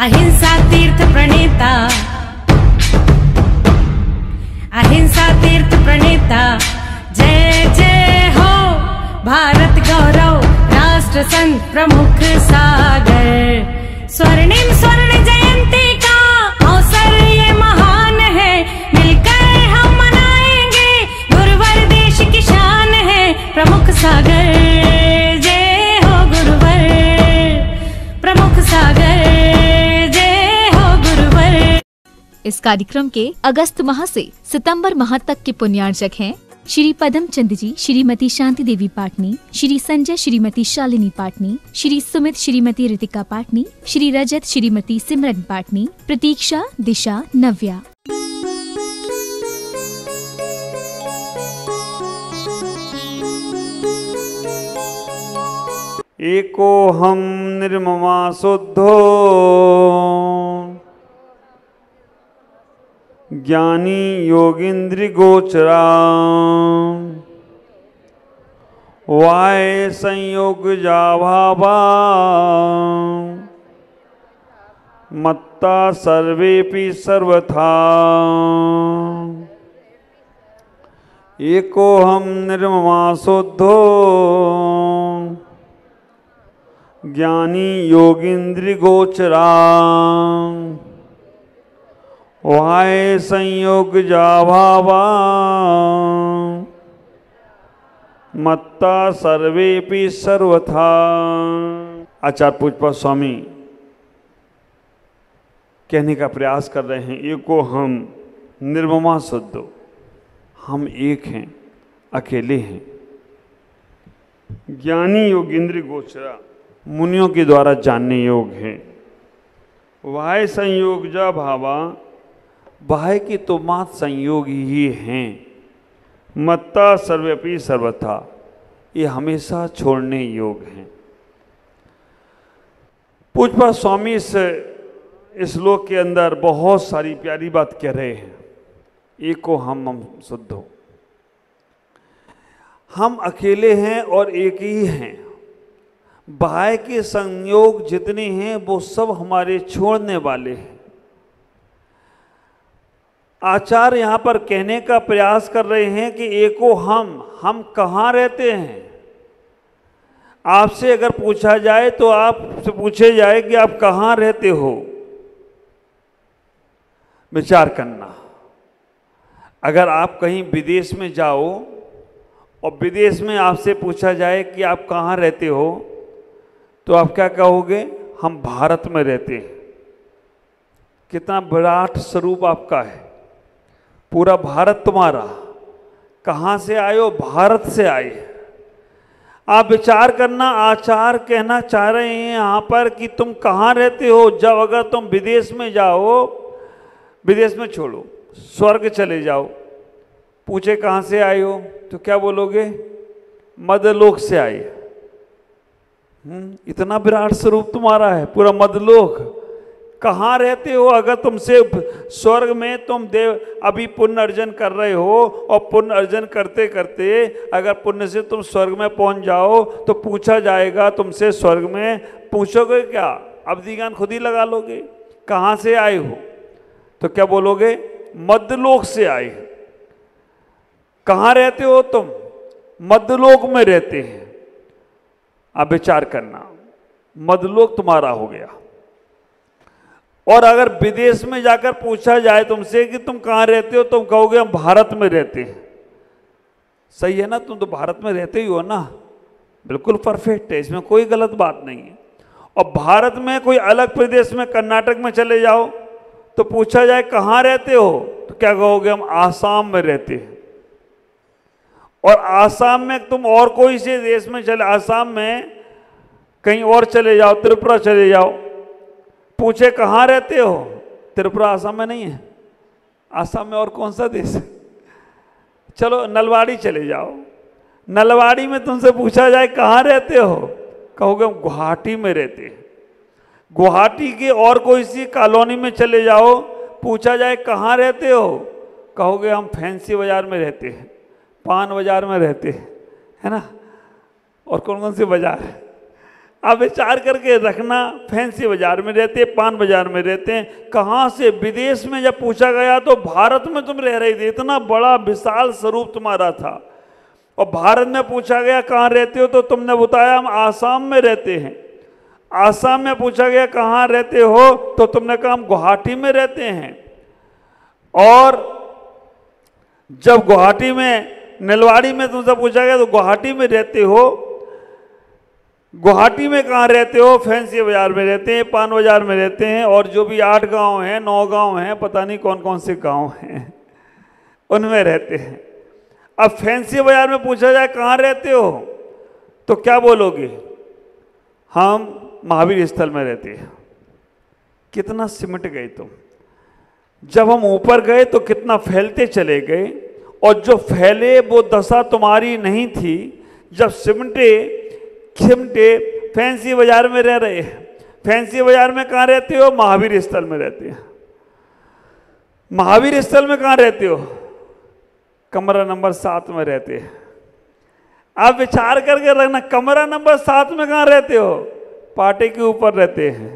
अहिंसा तीर्थ प्रणेता, अहिंसा तीर्थ प्रणेता, जय जय हो भारत गौरव राष्ट्र संत प्रमुख सागर। स्वर्णिम स्वर्ण जयंती का अवसर ये महान है, मिलकर हम मनाएंगे गुरुवर देश की शान है प्रमुख सागर। जय हो गुरुवर प्रमुख सागर, जय हो गुरुवर। इस कार्यक्रम के अगस्त माह से सितंबर माह तक के पुण्यार्चक हैं श्री पदम चंद जी, श्रीमती शांति देवी पाटनी, श्री संजय श्रीमती शालिनी पाटनी, श्री सुमित श्रीमती रितिका पाटनी, श्री रजत श्रीमती सिमरन पाटनी, प्रतीक्षा, दिशा, नव्या। एको हम निर्ममा शुद्धो ज्ञानी योगिंद्रि गोचरा, वाय संयोग जाभावा मत्ता सर्वेपि सर्वथा। एको हम निर्ममा शुद्धो ज्ञानी योगिंद्रि गोचरा, वाय संयोग जाभावा मत्ता सर्वेपि सर्वथा। आचार्य पूज्यपाद स्वामी कहने का प्रयास कर रहे हैं, एको हम निर्ममा शुद्धो, हम एक हैं, अकेले हैं। ज्ञानी योगिंद्रि गोचरा, मुनियों के द्वारा जानने योग्य हैं। वाय संयोग जा भावा, वाय की तो मात संयोग ही हैं। मत्ता सर्वपि सर्वथा, ये हमेशा छोड़ने योग्य हैं। पूज्यपाद स्वामी इस श्लोक के अंदर बहुत सारी प्यारी बात कह रहे हैं। एको हम शुद्धो, हम अकेले हैं और एक ही हैं। बाह्य के संयोग जितने हैं वो सब हमारे छोड़ने वाले हैं। आचार्य यहाँ पर कहने का प्रयास कर रहे हैं कि एको हम कहाँ रहते हैं। आपसे अगर पूछा जाए तो आपसे पूछे जाए कि आप कहाँ रहते हो, विचार करना। अगर आप कहीं विदेश में जाओ और विदेश में आपसे पूछा जाए कि आप कहाँ रहते हो, तो आप क्या कहोगे? हम भारत में रहते हैं। कितना विराट स्वरूप आपका है, पूरा भारत तुम्हारा। कहाँ से आए हो? भारत से आए। आप विचार करना, आचार्य कहना चाह रहे हैं यहाँ पर कि तुम कहाँ रहते हो। जब अगर तुम विदेश में जाओ, विदेश में छोड़ो, स्वर्ग चले जाओ, पूछे कहाँ से आए हो, तो क्या बोलोगे? मध्यलोक से आए। इतना विराट स्वरूप तुम्हारा है, पूरा मध्यलोक। कहाँ रहते हो? अगर तुमसे स्वर्ग में तुम देव अभी पुण्य अर्जन कर रहे हो और पुण्य अर्जन करते करते अगर पुण्य से तुम स्वर्ग में पहुंच जाओ तो पूछा जाएगा तुमसे स्वर्ग में, पूछोगे क्या? अवधि ज्ञान खुद ही लगा लोगे। कहाँ से आए हो तो क्या बोलोगे? मध्यलोक से आए। कहाँ रहते हो तुम? मध्यलोक में रहते हैं। अब विचार करना, मध्यलोक तुम्हारा हो गया। और अगर विदेश में जाकर पूछा जाए तुमसे कि तुम कहाँ रहते हो, तुम कहोगे हम भारत में रहते हैं। सही है ना? तुम तो भारत में रहते ही हो ना, बिल्कुल परफेक्ट है, इसमें कोई गलत बात नहीं है। और भारत में कोई अलग प्रदेश में, कर्नाटक में चले जाओ तो पूछा जाए कहाँ रहते हो, तो क्या कहोगे? हम आसाम में रहते हैं। और आसाम में तुम और कोई से देश में चले, आसाम में कहीं और चले जाओ, त्रिपुरा चले जाओ, पूछे कहाँ रहते हो, त्रिपुरा आसाम में नहीं है। आसाम में और कौन सा देश है? चलो नलवाड़ी चले जाओ, नलवाड़ी में तुमसे पूछा जाए कहाँ रहते हो, कहोगे हम गुवाहाटी में रहते हैं। गुवाहाटी के और कोई सी कॉलोनी में चले जाओ, पूछा जाए कहाँ रहते हो, कहोगे हम फैंसी बाजार में रहते हैं, पान बाजार में रहते हैं, है ना? और कौन कौन से बाजार है? आप विचार करके रखना, फैंसी बाजार में रहते हैं, पान बाजार में रहते हैं, कहाँ से, विदेश में जब पूछा गया तो भारत में तुम रह रहे थे, इतना बड़ा विशाल स्वरूप तुम्हारा था। और भारत में पूछा गया कहाँ रहते हो तो तुमने बताया हम आसाम में रहते हैं। आसाम में पूछा गया कहाँ रहते हो तो तुमने कहा हम गुवाहाटी में रहते हैं। और जब गुवाहाटी में, नलवाड़ी में तुमसे पूछा गया तो गुवाहाटी में रहते हो। गुवाहाटी में कहाँ रहते हो? फैंसी बाजार में रहते हैं, पान बाजार में रहते हैं, और जो भी 8 गांव हैं, 9 गांव हैं, पता नहीं कौन कौन से गांव हैं, उनमें रहते हैं। अब फैंसी बाजार में पूछा जाए कहाँ रहते हो तो क्या बोलोगे? हम महावीर स्थल में रहते हैं। कितना सिमट गए तुम। जब हम ऊपर गए तो कितना फैलते चले गए, और जो फैले वो दशा तुम्हारी नहीं थी। जब सिमटे फैंसी बाजार में रह रहे हैं। फैंसी बाजार में कहाँ रहते हो? महावीर स्थल में रहते हैं। महावीर स्थल में कहाँ रहते हो? कमरा नंबर 7 में रहते हैं। आप विचार करके रखना, कमरा नंबर 7 में कहाँ रहते हो? पाटे के ऊपर रहते हैं।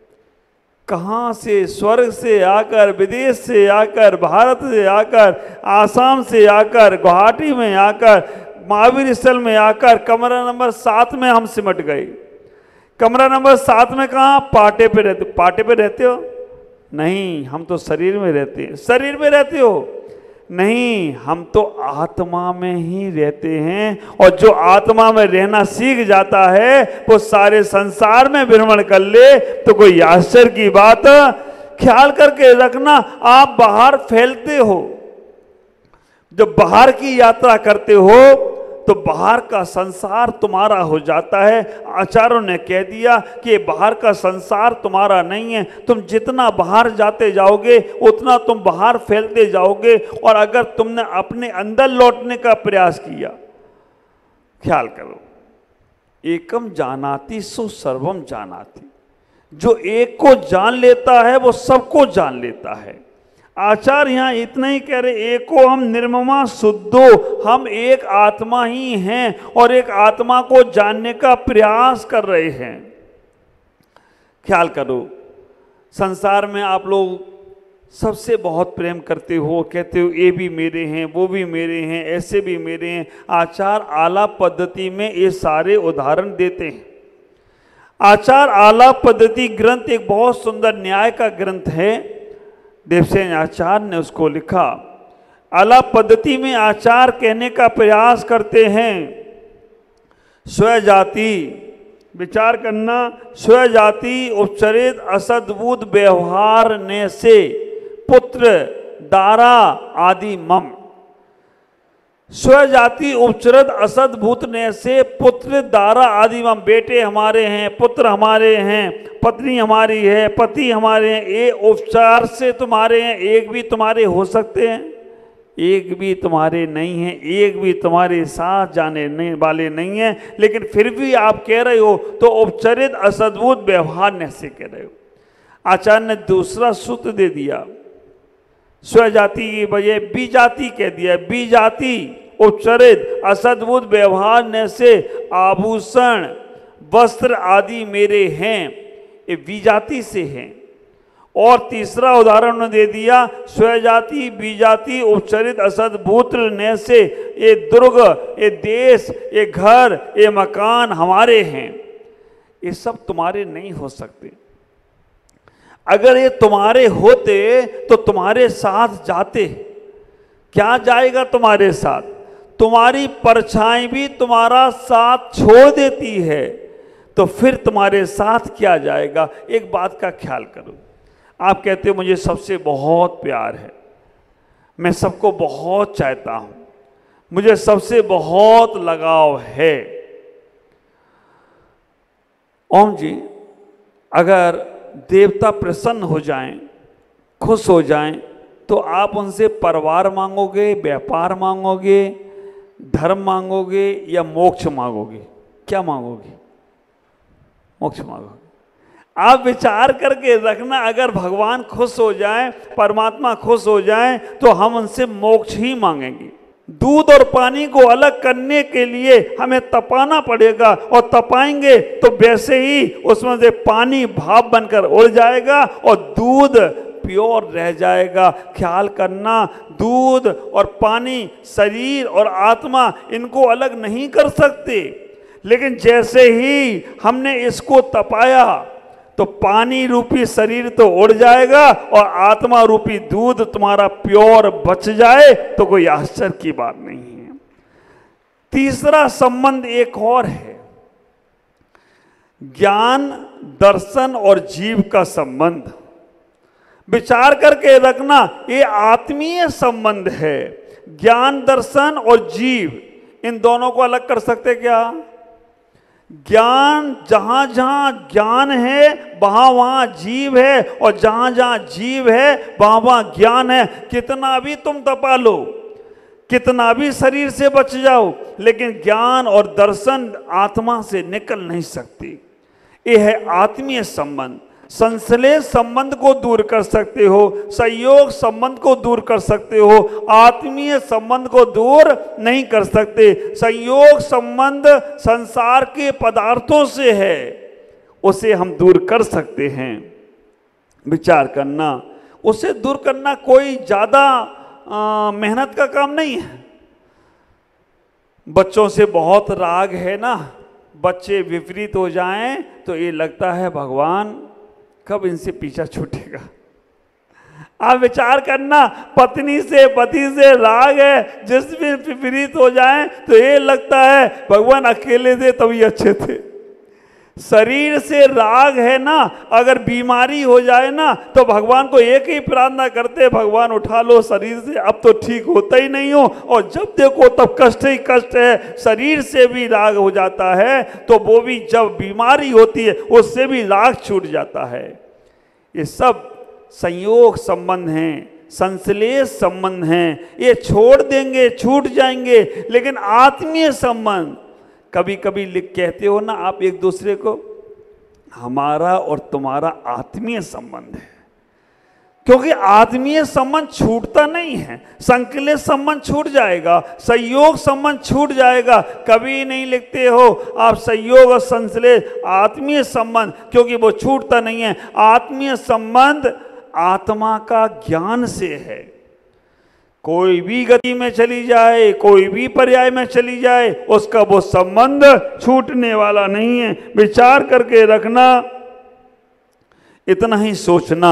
कहाँ से? स्वर्ग से आकर, विदेश से आकर, भारत से आकर, आसाम से आकर, गुवाहाटी में आकर, महावीर स्थल में आकर कमरा नंबर 7 में हम सिमट गए। कमरा नंबर 7 में कहाँ? पाटे पे रहते। पाटे पे रहते हो? नहीं, हम तो शरीर में रहते हैं। शरीर में रहते हो? नहीं, हम तो आत्मा में ही रहते हैं। और जो आत्मा में रहना सीख जाता है वो सारे संसार में भ्रमण कर ले तो कोई आश्चर्य की बात। ख्याल करके रखना, आप बाहर फैलते हो। जब बाहर की यात्रा करते हो तो बाहर का संसार तुम्हारा हो जाता है। आचार्यों ने कह दिया कि बाहर का संसार तुम्हारा नहीं है। तुम जितना बाहर जाते जाओगे उतना तुम बाहर फैलते जाओगे। और अगर तुमने अपने अंदर लौटने का प्रयास किया, ख्याल करो, एकम जानाति सो सर्वम जानाति। जो एक को जान लेता है वो सबको जान लेता है। आचार्य यहाँ इतना ही कह रहे, एको हम निर्ममा शुद्धो, हम एक आत्मा ही हैं और एक आत्मा को जानने का प्रयास कर रहे हैं। ख्याल करो, संसार में आप लोग सबसे बहुत प्रेम करते हो, कहते हो ये भी मेरे हैं, वो भी मेरे हैं, ऐसे भी मेरे हैं। आचार आलाप पद्धति में ये सारे उदाहरण देते हैं। आचार आलाप पद्धति ग्रंथ एक बहुत सुंदर न्याय का ग्रंथ है। देवसेन आचार्य ने उसको लिखा। आलाप पद्धति में आचार कहने का प्रयास करते हैं स्वजाति, विचार करना, स्वजाति उपचरित असद्भुत व्यवहार ने से पुत्र दारा आदि मम। स्वजाति उपचरित असद्भुत ने से पुत्र दारा आदि मम। बेटे हमारे हैं, पुत्र हमारे हैं, पत्नी हमारी है, पति हमारे हैं। ये उपचार से तुम्हारे हैं, एक भी तुम्हारे हो सकते हैं, एक भी तुम्हारे नहीं हैं, एक भी तुम्हारे साथ जाने नहीं वाले नहीं हैं। लेकिन फिर भी आप कह रहे हो तो उपचरित असद्भुत व्यवहार ने से कह रहे हो। आचार्य ने दूसरा सूत्र दे दिया, स्वजाति की बजाय बीजाति कह दिया। बीजाति उपचरित असद्भुत व्यवहार ने से आभूषण वस्त्र आदि मेरे हैं, ये बीजाति से हैं। और तीसरा उदाहरण उन्होंने दे दिया, स्वजाति बीजाति उपचरित असद्भुत ने से ये दुर्ग, ये देश, ये घर, ये मकान हमारे हैं। ये सब तुम्हारे नहीं हो सकते। अगर ये तुम्हारे होते तो तुम्हारे साथ जाते। क्या जाएगा तुम्हारे साथ? तुम्हारी परछाई भी तुम्हारा साथ छोड़ देती है, तो फिर तुम्हारे साथ क्या जाएगा? एक बात का ख्याल करो। आप कहते हो मुझे सबसे बहुत प्यार है, मैं सबको बहुत चाहता हूं, मुझे सबसे बहुत लगाव है। ओम जी, अगर देवता प्रसन्न हो जाएं, खुश हो जाएं, तो आप उनसे परिवार मांगोगे, व्यापार मांगोगे, धर्म मांगोगे या मोक्ष मांगोगे? क्या मांगोगे? मोक्ष मांगोगे। आप विचार करके रखना, अगर भगवान खुश हो जाए, परमात्मा खुश हो जाए, तो हम उनसे मोक्ष ही मांगेंगे। दूध और पानी को अलग करने के लिए हमें तपाना पड़ेगा, और तपाएंगे तो वैसे ही उसमें से पानी भाप बनकर उड़ जाएगा और दूध प्योर रह जाएगा। ख्याल करना, दूध और पानी, शरीर और आत्मा, इनको अलग नहीं कर सकते। लेकिन जैसे ही हमने इसको तपाया तो पानी रूपी शरीर तो उड़ जाएगा और आत्मा रूपी दूध तुम्हारा प्योर बच जाए तो कोई आश्चर्य की बात नहीं है। तीसरा संबंध एक और है, ज्ञान, दर्शन और जीव का संबंध। विचार करके रखना, ये आत्मीय संबंध है। ज्ञान, दर्शन और जीव, इन दोनों को अलग कर सकते क्या? ज्ञान, जहां जहां ज्ञान है वहां वहां जीव है, और जहां जहां जीव है वहां वहां ज्ञान है। कितना भी तुम तपा लो, कितना भी शरीर से बच जाओ, लेकिन ज्ञान और दर्शन आत्मा से निकल नहीं सकती। यह है आत्मीय संबंध। संश्लेष संबंध को दूर कर सकते हो, संयोग संबंध को दूर कर सकते हो, आत्मीय संबंध को दूर नहीं कर सकते। संयोग संबंध संसार के पदार्थों से है, उसे हम दूर कर सकते हैं। विचार करना, उसे दूर करना कोई ज्यादा मेहनत का काम नहीं है। बच्चों से बहुत राग है ना, बच्चे विपरीत हो जाएं तो ये लगता है भगवान कब इनसे पीछा छूटेगा। आप विचार करना, पत्नी से, पति से राग है, जिस भी विपरीत हो जाए तो ये लगता है भगवान अकेले थे तभी अच्छे थे। शरीर से राग है ना, अगर बीमारी हो जाए ना तो भगवान को एक ही प्रार्थना करते, भगवान उठा लो शरीर से, अब तो ठीक होता ही नहीं हो, और जब देखो तब कष्ट ही कष्ट है। शरीर से भी राग हो जाता है तो वो भी जब बीमारी होती है उससे भी राग छूट जाता है। ये सब संयोग संबंध हैं, संश्लेष संबंध हैं, ये छोड़ देंगे, छूट जाएंगे। लेकिन आत्मीय संबंध, कभी कभी लिख कहते हो ना आप एक दूसरे को, हमारा और तुम्हारा आत्मीय संबंध है, क्योंकि आत्मीय संबंध छूटता नहीं है। संश्लेष संबंध छूट जाएगा, संयोग संबंध छूट जाएगा, कभी नहीं लिखते हो आप संयोग और संश्लेष, आत्मीय संबंध, क्योंकि वो छूटता नहीं है। आत्मीय संबंध आत्मा का ज्ञान से है। कोई भी गति में चली जाए, कोई भी पर्याय में चली जाए, उसका वो संबंध छूटने वाला नहीं है। विचार करके रखना, इतना ही सोचना,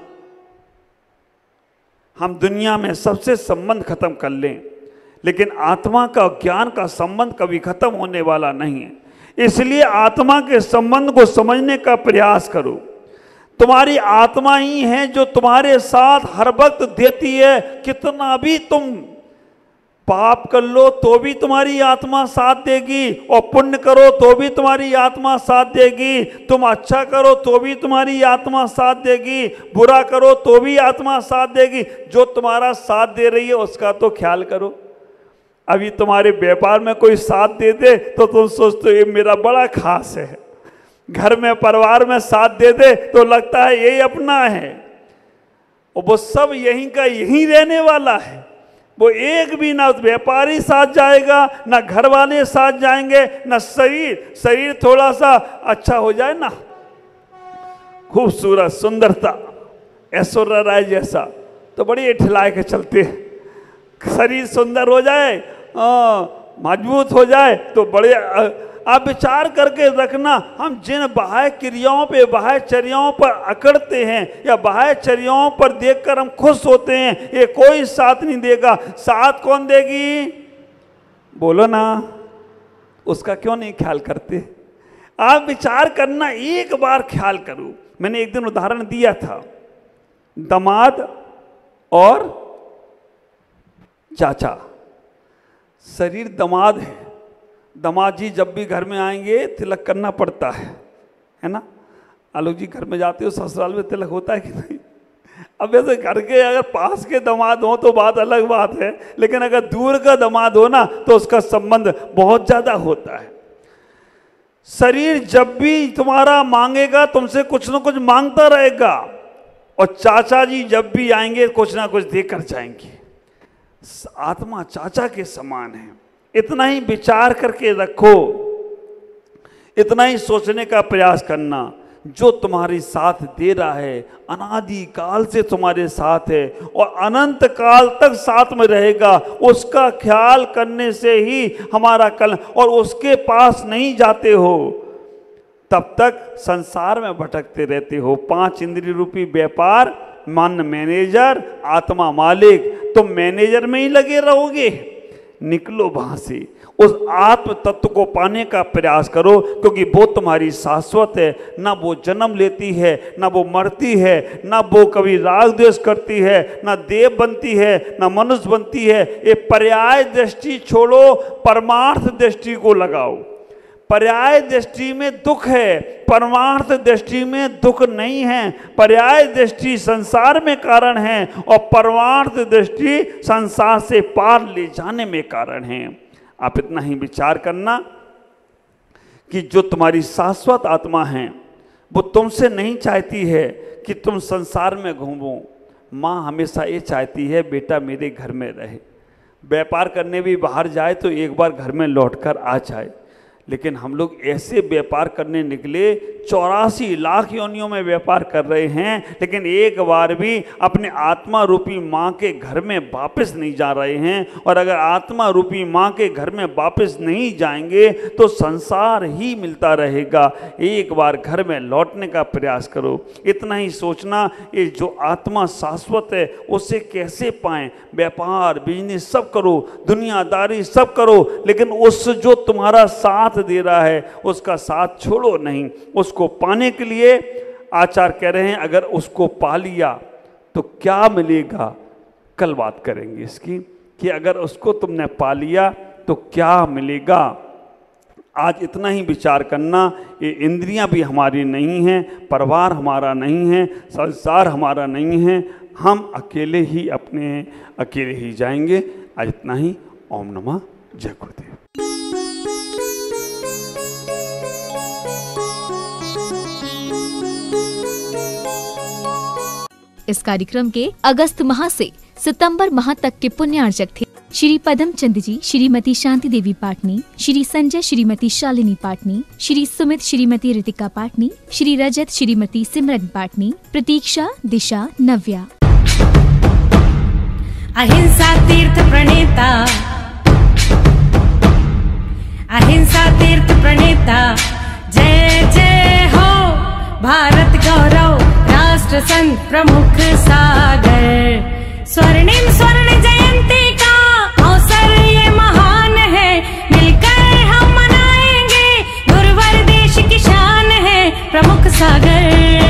हम दुनिया में सबसे संबंध खत्म कर लें, लेकिन आत्मा का, ज्ञान का संबंध कभी खत्म होने वाला नहीं है। इसलिए आत्मा के संबंध को समझने का प्रयास करो। तुम्हारी आत्मा ही है जो तुम्हारे साथ हर वक्त देती है। कितना भी तुम पाप कर लो तो भी तुम्हारी आत्मा साथ देगी, और पुण्य करो तो भी तुम्हारी आत्मा साथ देगी। तुम अच्छा करो तो भी तुम्हारी आत्मा साथ देगी, बुरा करो तो भी आत्मा साथ देगी। जो तुम्हारा साथ दे रही है उसका तो ख्याल करो। अभी तुम्हारे व्यापार में कोई साथ दे दे तो तुम सोचते हो ये मेरा बड़ा खास है, घर में, परिवार में साथ दे दे तो लगता है यही अपना है, और वो सब यहीं का यहीं रहने वाला है। वो एक भी ना व्यापारी साथ जाएगा, ना घर वाले साथ जाएंगे, ना शरीर थोड़ा सा अच्छा हो जाए ना, खूबसूरत, सुंदरता, ऐश्वर्या राय जैसा, तो बड़ी इठलाए के चलते हैं। शरीर सुंदर हो जाए, मजबूत हो जाए तो बड़े। आप विचार करके रखना, हम जिन बाह्य क्रियाओं पे, बाह्य चर्याओं पर अकड़ते हैं या बाह्य चर्याओं पर देखकर हम खुश होते हैं, ये कोई साथ नहीं देगा। साथ कौन देगी? बोलो ना, उसका क्यों नहीं ख्याल करते? आप विचार करना, एक बार ख्याल करो। मैंने एक दिन उदाहरण दिया था, दामाद और चाचा। शरीर दामाद है, दामाद जी जब भी घर में आएंगे तिलक करना पड़ता है ना। आलोक जी घर में जाते हो, ससुराल में तिलक होता है कि नहीं? अब वैसे घर के अगर पास के दामाद हो तो बात अलग बात है, लेकिन अगर दूर का दामाद हो ना तो उसका संबंध बहुत ज्यादा होता है। शरीर जब भी तुम्हारा मांगेगा तुमसे कुछ ना कुछ मांगता रहेगा, और चाचा जी जब भी आएंगे कुछ ना कुछ देकर जाएंगे। आत्मा चाचा के समान है। इतना ही विचार करके रखो, इतना ही सोचने का प्रयास करना, जो तुम्हारी साथ दे रहा है, अनादि काल से तुम्हारे साथ है और अनंत काल तक साथ में रहेगा, उसका ख्याल करने से ही हमारा कल, और उसके पास नहीं जाते हो तब तक संसार में भटकते रहते हो। 5 इंद्रिय रूपी व्यापार, मन मैनेजर, आत्मा मालिक, तुम मैनेजर में ही लगे रहोगे। निकलो वहां से, उस आत्म तत्व को पाने का प्रयास करो, क्योंकि वो तुम्हारी शाश्वत है। ना वो जन्म लेती है, ना वो मरती है, ना वो कभी राग द्वेष करती है, ना देव बनती है, ना मनुष्य बनती है। ये पर्याय दृष्टि छोड़ो, परमार्थ दृष्टि को लगाओ। पर्याय दृष्टि में दुख है, परमार्थ दृष्टि में दुख नहीं है। पर्याय दृष्टि संसार में कारण है और परमार्थ दृष्टि संसार से पार ले जाने में कारण है। आप इतना ही विचार करना कि जो तुम्हारी शाश्वत आत्मा है वो तुमसे नहीं चाहती है कि तुम संसार में घूमो। माँ हमेशा ये चाहती है बेटा मेरे घर में रहे, व्यापार करने भी बाहर जाए तो एक बार घर में लौटकर आ जाए। लेकिन हम लोग ऐसे व्यापार करने निकले, 84 लाख योनियों में व्यापार कर रहे हैं, लेकिन एक बार भी अपने आत्मा रूपी माँ के घर में वापस नहीं जा रहे हैं। और अगर आत्मा रूपी माँ के घर में वापस नहीं जाएंगे तो संसार ही मिलता रहेगा। एक बार घर में लौटने का प्रयास करो। इतना ही सोचना, ये जो आत्मा शाश्वत है उसे कैसे पाएं। व्यापार बिजनेस सब करो, दुनियादारी सब करो, लेकिन उस जो तुम्हारा साथ दे रहा है उसका साथ छोड़ो नहीं। उसको पाने के लिए आचार्य कह रहे हैं अगर उसको पा लिया तो क्या मिलेगा, कल बात करेंगे इसकी, कि अगर उसको तुमने पा लिया तो क्या मिलेगा। आज इतना ही विचार करना, ये इंद्रियां भी हमारी नहीं हैं, परिवार हमारा नहीं है, संसार हमारा नहीं है, हम अकेले ही अपने हैं, अकेले ही जाएंगे। आज इतना ही। ओम नमः जय गुरुदेव। इस कार्यक्रम के अगस्त माह से सितंबर माह तक के पुण्यार्जक थे श्री पदम चंद जी, श्रीमती शांति देवी पाटनी, श्री संजय श्रीमती शालिनी पाटनी, श्री सुमित श्रीमती रितिका पाटनी, श्री रजत श्रीमती सिमरन पाटनी, प्रतीक्षा, दिशा, नव्या। अहिंसा तीर्थ प्रणेता, अहिंसा तीर्थ प्रणेता, जय जय हो भारत गौरव, राष्ट्र संत प्रमुख सागर। स्वर्णिम स्वर्ण जयंती का अवसर ये महान है, मिलकर हम मनाएंगे, गुरुवर देश की शान है प्रमुख सागर।